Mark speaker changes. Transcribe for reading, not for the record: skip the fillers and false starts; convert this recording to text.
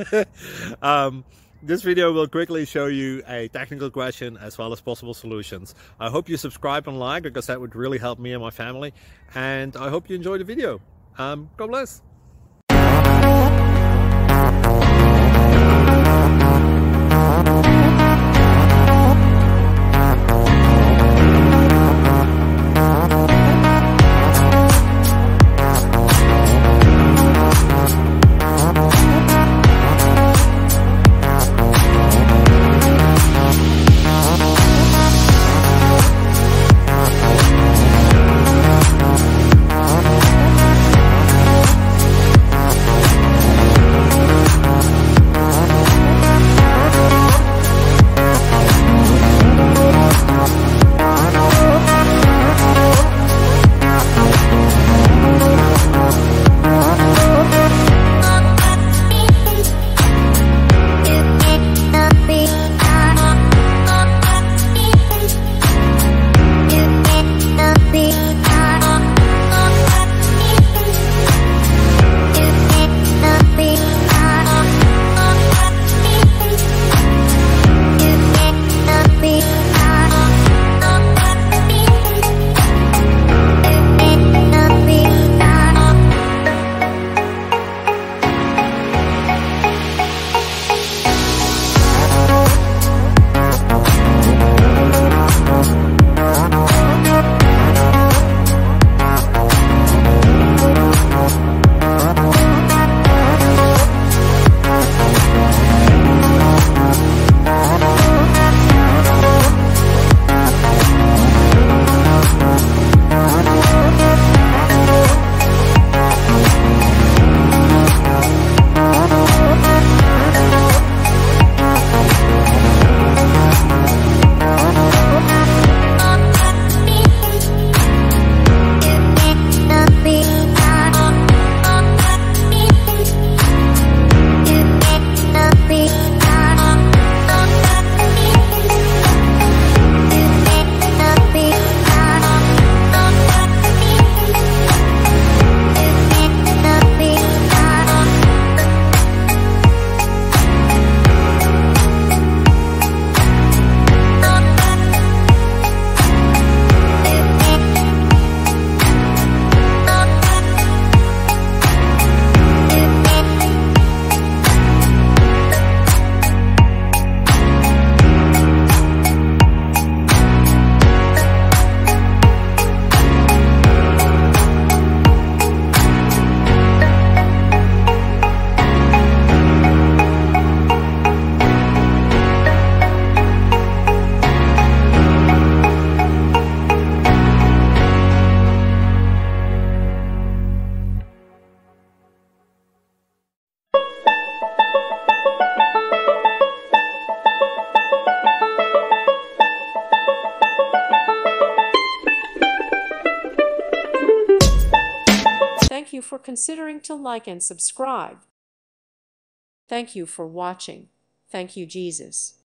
Speaker 1: This video will quickly show you a technical question as well as possible solutions. I hope you subscribe and like, because that would really help me and my family. And I hope you enjoy the video. God bless.
Speaker 2: Thank you for considering to like and subscribe. Thank you for watching. Thank you, Jesus.